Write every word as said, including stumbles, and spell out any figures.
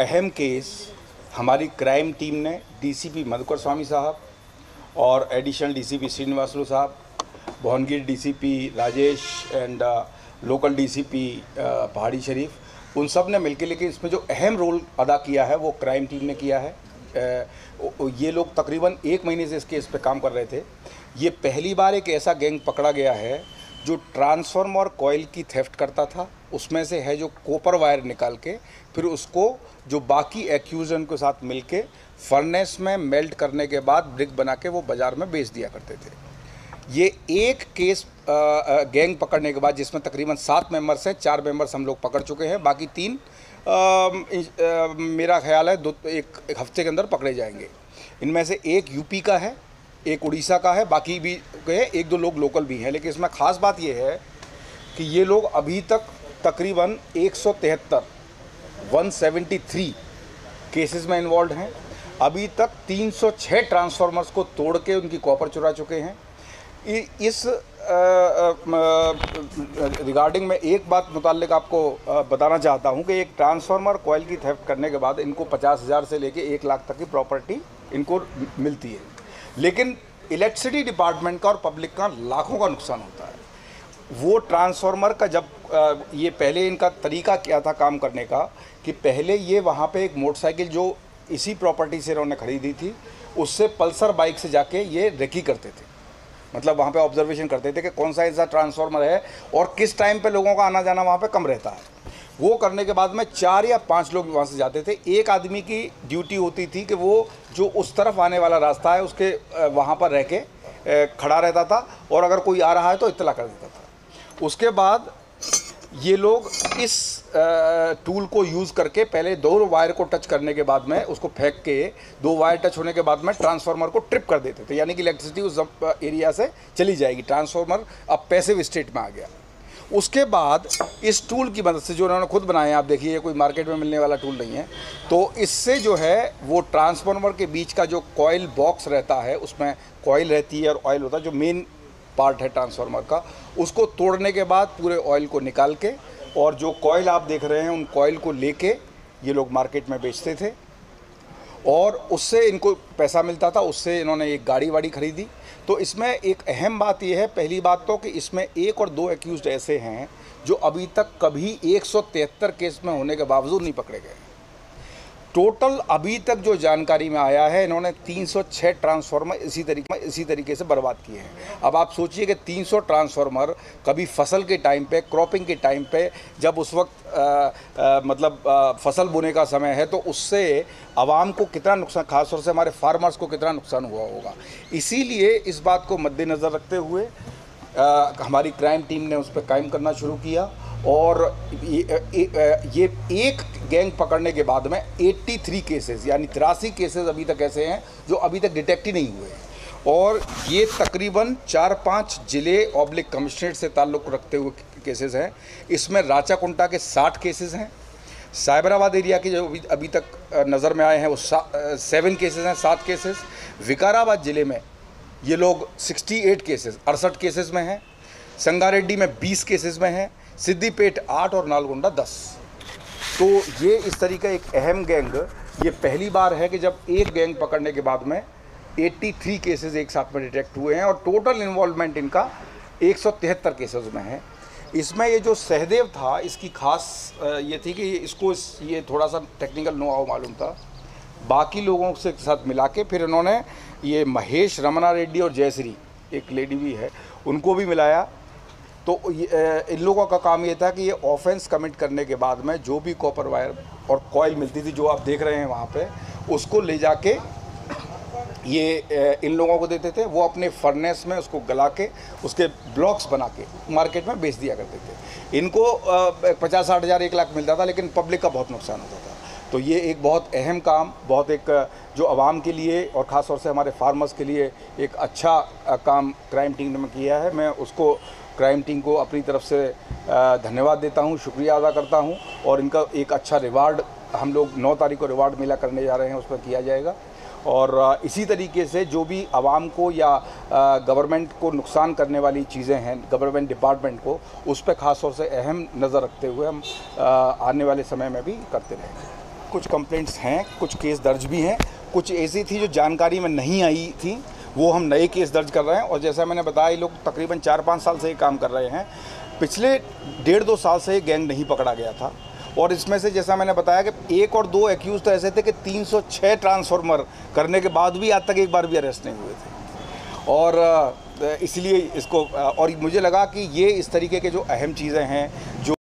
अहम केस हमारी crime team ने डीसीपी मधुकर स्वामी साहब और additional DCP Srinivasulu sahab, Bhuvanagiri DCP Rajesh and local DCP Pahadi Sharif, उन सब ने मिलकर, लेकिन इसमें जो अहम रोल अदा किया है वो क्राइम टीम ने किया है। ये लोग तकरीबन एक महीने से इस केस पे काम कर रहे थे। ये पहली बार एक ऐसा गैंग पकड़ा गया है जो ट्रांसफार्मर कॉइल की थेफ्ट करता था। उसमें से है जो कॉपर वायर निकाल के फिर उसको जो बाकी एक्यूजन के साथ मिलके फर्नेस में मेल्ट करने के बाद ब्रिक बना के वो बाज़ार में बेच दिया करते थे। ये एक केस गैंग पकड़ने के बाद जिसमें तकरीबन सात मेंबर्स हैं, चार मेंबर्स हम लोग पकड़ चुके हैं, बाकी तीन आ, आ, मेरा ख्याल है दो एक, एक हफ्ते के अंदर पकड़े जाएंगे। इनमें से एक यूपी का है, एक उड़ीसा का है, बाकी भी है, एक दो लोग लोकल भी हैं। लेकिन इसमें ख़ास बात यह है कि ये लोग अभी तक तकरीबन एक सौ तिहत्तर एक सौ तिहत्तर केसेस में इन्वॉल्व हैं। अभी तक तीन सौ छह ट्रांसफार्मर्स को तोड़ के उनकी कॉपर चुरा चुके हैं। इस रिगार्डिंग में एक बात मुताल्लिक आपको आ, बताना चाहता हूं कि एक ट्रांसफार्मर कॉइल की थेफ्ट करने के बाद इनको पचास हज़ार से लेके एक लाख तक की प्रॉपर्टी इनको मिलती है, लेकिन इलेक्ट्रिसिटी डिपार्टमेंट का और पब्लिक का लाखों का नुकसान होता है। वो ट्रांसफार्मर का जब आ, ये पहले इनका तरीका क्या था काम करने का कि पहले ये वहाँ पे एक मोटरसाइकिल जो इसी प्रॉपर्टी से इन्होंने खरीदी थी उससे पल्सर बाइक से जाके ये रेकी करते थे। मतलब वहाँ पे ऑब्जर्वेशन करते थे कि कौन सा ऐसा ट्रांसफार्मर है और किस टाइम पे लोगों का आना जाना वहाँ पे कम रहता है। वो करने के बाद में चार या पांच लोग वहाँ से जाते थे। एक आदमी की ड्यूटी होती थी कि वो जो उस तरफ आने वाला रास्ता है उसके वहाँ पर रह के खड़ा रहता था और अगर कोई आ रहा है तो इत्तला कर देता था। उसके बाद ये लोग इस टूल को यूज़ करके पहले दो वायर को टच करने के बाद में उसको फेंक के दो वायर टच होने के बाद में ट्रांसफार्मर को ट्रिप कर देते थे, यानी कि इलेक्ट्रिसिटी उस एरिया से चली जाएगी। ट्रांसफार्मर अब पैसिव स्टेट में आ गया। उसके बाद इस टूल की मदद से जो उन्होंने खुद बनाए हैं, आप देखिए, कोई मार्केट में मिलने वाला टूल नहीं है, तो इससे जो है वो ट्रांसफार्मर के बीच का जो कॉइल बॉक्स रहता है उसमें कॉइल रहती है और ऑयल होता है जो मेन पार्ट है ट्रांसफार्मर का, उसको तोड़ने के बाद पूरे ऑयल को निकाल के और जो कॉइल आप देख रहे हैं उन कॉइल को लेके ये लोग मार्केट में बेचते थे और उससे इनको पैसा मिलता था। उससे इन्होंने एक गाड़ी वाड़ी खरीदी। तो इसमें एक अहम बात यह है, पहली बात तो कि इसमें एक और दो एक्यूज्ड ऐसे हैं जो अभी तक कभी एक सौ तिहत्तर केस में होने के बावजूद नहीं पकड़े गए। टोटल अभी तक जो जानकारी में आया है, इन्होंने तीन सौ छह ट्रांसफार्मर इसी तरीके इसी तरीके से बर्बाद किए हैं। अब आप सोचिए कि तीन सौ ट्रांसफार्मर कभी फसल के टाइम पे, क्रॉपिंग के टाइम पे, जब उस वक्त आ, आ, मतलब आ, फसल बोने का समय है, तो उससे आवाम को कितना नुकसान, खासतौर से हमारे फार्मर्स को कितना नुकसान हुआ होगा। इसीलिए इस बात को मद्देनज़र रखते हुए आ, हमारी क्राइम टीम ने उस पर कायम करना शुरू किया और ये, ये एक गैंग पकड़ने के बाद में तिरासी केसेस यानी तिरासी केसेस अभी तक ऐसे हैं जो अभी तक डिटेक्ट ही नहीं हुए हैं। और ये तकरीबन चार पांच ज़िले ऑब्लिक कमिश्नरेट से ताल्लुक़ रखते हुए केसेस हैं। इसमें राचाकुंटा के साठ केसेस हैं, साइबराबाद एरिया के जो अभी अभी तक नज़र में आए हैं वो सेवन केसेस हैं, सात केसेस। विकाराबाद ज़िले में ये लोग अड़सठ केसेस अड़सठ केसेस में हैं, संगारेड्डी में बीस केसेस में हैं, सिद्दीपेट आठ और नालगोंडा दस। तो ये इस तरीका एक अहम गैंग, ये पहली बार है कि जब एक गैंग पकड़ने के बाद में तिरासी केसेस एक साथ में डिटेक्ट हुए हैं और टोटल इन्वॉल्वमेंट इनका एक सौ तिहत्तर केसेस में है। इसमें ये जो सहदेव था, इसकी खास ये थी कि इसको इस ये थोड़ा सा टेक्निकल नो हाउ मालूम था। बाकी लोगों से साथ मिला के फिर इन्होंने ये महेश रमना रेड्डी और जयश्री, एक लेडी भी है, उनको भी मिलाया। तो इन लोगों का काम ये था कि ये ऑफेंस कमिट करने के बाद में जो भी कॉपर वायर और कॉइल मिलती थी, जो आप देख रहे हैं वहाँ पे, उसको ले जाके ये इन लोगों को देते थे। वो अपने फर्नेस में उसको गला के उसके ब्लॉक्स बना के मार्केट में बेच दिया करते थे। इनको पचास साठ हज़ार एक लाख मिलता था, लेकिन पब्लिक का बहुत नुकसान होता था। तो ये एक बहुत अहम काम, बहुत एक जो आवाम के लिए और ख़ास तौर से हमारे फार्मर्स के लिए एक अच्छा काम क्राइम टीम ने किया है। मैं उसको क्राइम टीम को अपनी तरफ से धन्यवाद देता हूं, शुक्रिया अदा करता हूं और इनका एक अच्छा रिवार्ड हम लोग नौ तारीख को रिवार्ड मेला करने जा रहे हैं, उस पर किया जाएगा। और इसी तरीके से जो भी आवाम को या गवर्नमेंट को नुकसान करने वाली चीज़ें हैं, गवर्नमेंट डिपार्टमेंट को, उस पर ख़ास तौर से अहम नज़र रखते हुए हम आने वाले समय में भी करते रहेंगे। कुछ कंप्लेंट्स हैं, कुछ केस दर्ज भी हैं, कुछ ऐसी थी जो जानकारी में नहीं आई थी, वो हम नए केस दर्ज कर रहे हैं। और जैसा मैंने बताया, ये लोग तकरीबन चार पाँच साल से ये काम कर रहे हैं। पिछले डेढ़ दो साल से ये गैंग नहीं पकड़ा गया था। और इसमें से जैसा मैंने बताया कि एक और दो एक्यूज़ तो ऐसे थे कि तीन सौ छह ट्रांसफार्मर करने के बाद भी आज तक एक बार भी अरेस्ट नहीं हुए थे। और इसलिए इसको, और मुझे लगा कि ये इस तरीके के जो अहम चीज़ें हैं जो